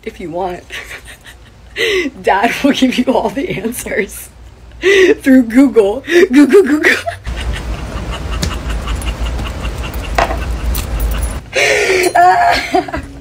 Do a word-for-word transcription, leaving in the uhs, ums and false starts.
if you want. Dad will give you all the answers through Google. Google, Google. Ah.